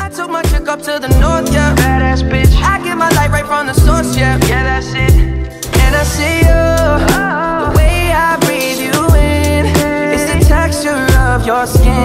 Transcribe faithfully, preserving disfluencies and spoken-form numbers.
I took my chick up to the north, yeah. Badass bitch. I get my light right from the source, yeah. Yeah, that's it. And I see you, oh. The way I breathe you in, it's the texture of your skin.